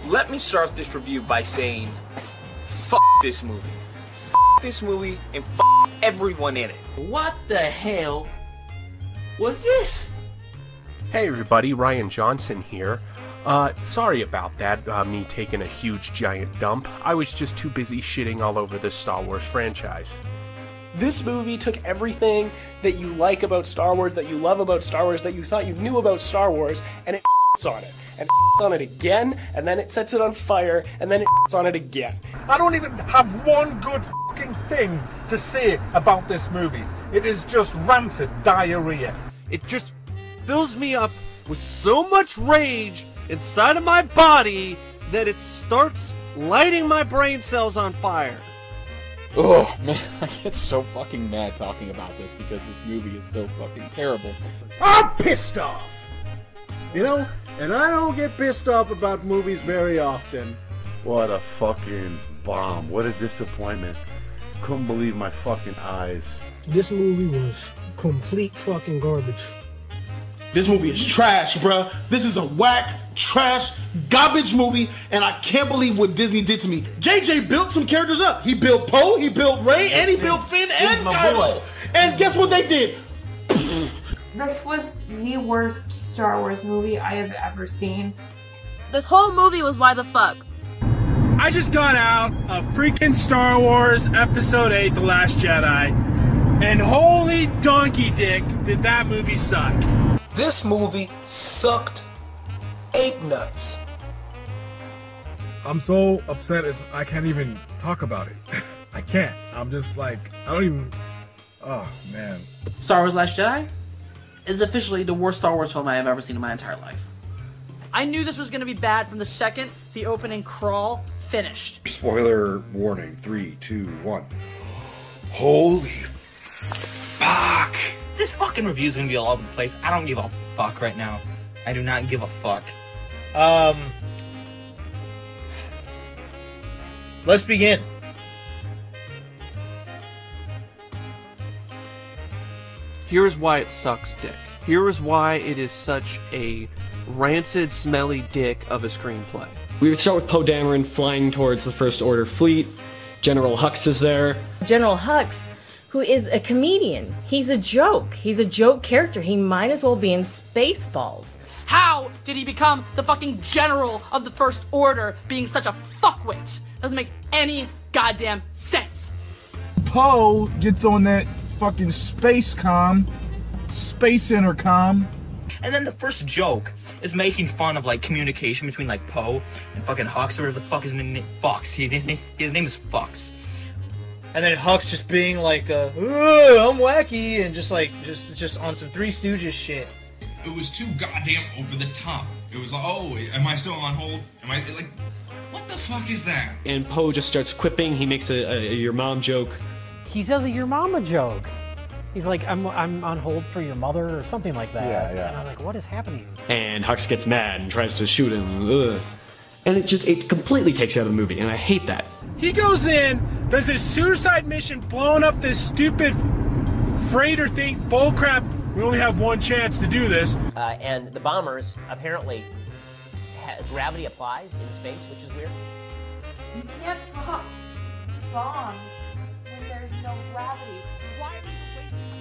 Let me start this review by saying, fuck this movie. F this movie and f everyone in it. What the hell was this? Hey everybody, Ryan Johnson here. Sorry about that, me taking a huge giant dump. I was just too busy shitting all over the Star Wars franchise. This movie took everything that you like about Star Wars, that you love about Star Wars, that you thought you knew about Star Wars, and it on it. And it on it again, and then it sets it on fire, and then it on it again. I don't even have one good fucking thing to say about this movie. It is just rancid diarrhea. It just fills me up with so much rage inside of my body that it starts lighting my brain cells on fire. Oh man, I get so fucking mad talking about this because this movie is so fucking terrible. I'm pissed off! You know, and I don't get pissed off about movies very often. What a fucking bomb. What a disappointment. Couldn't believe my fucking eyes. This movie was complete fucking garbage. This movie is trash, bruh. This is a whack, trash, garbage movie, and I can't believe what Disney did to me. JJ built some characters up. He built Poe, he built Rey, and he built Finn and Kylo. And guess what they did? This was the worst Star Wars movie I have ever seen. This whole movie was why the fuck. I just got out of freaking Star Wars Episode 8, The Last Jedi, and holy donkey dick did that movie suck. This movie sucked ape nuts. I'm so upset I can't even talk about it. I can't. I'm just like, I don't even... Oh, man. Star Wars Last Jedi is officially the worst Star Wars film I have ever seen in my entire life. I knew this was going to be bad from the second the opening crawl finished. Spoiler warning, 3, 2, 1. Holy fuck. This fucking review's gonna be all over the place. I don't give a fuck right now. I do not give a fuck. Let's begin. Here's why it sucks, Dick. Here is why it is such a rancid, smelly dick of a screenplay. We would start with Poe Dameron flying towards the First Order fleet. General Hux is there. General Hux, who is a comedian. He's a joke. He's a joke character. He might as well be in Spaceballs. How did he become the fucking general of the First Order being such a fuckwit? Doesn't make any goddamn sense. Poe gets on that fucking space intercom. And then the first joke is making fun of like communication between like Poe and fucking Hux or whatever the fuck his name is. Fox. His name is Fox. And then Hux just being like, I'm wacky, and just like, just on some Three Stooges shit. It was too goddamn over the top. It was, oh, am I still on hold? Am I, like, what the fuck is that? And Poe just starts quipping. He makes a your mom joke. He says a your mama joke. He's like, I'm on hold for your mother, or something like that. Yeah. And I was like, what is happening? And Hux gets mad and tries to shoot him. Ugh. And it completely takes you out of the movie, and I hate that. He goes in, does his suicide mission, blowing up this stupid freighter thing, bullcrap, we only have one chance to do this. And the bombers, apparently, gravity applies in space, which is weird. You can't drop bombs when there's no gravity. Why are you wasting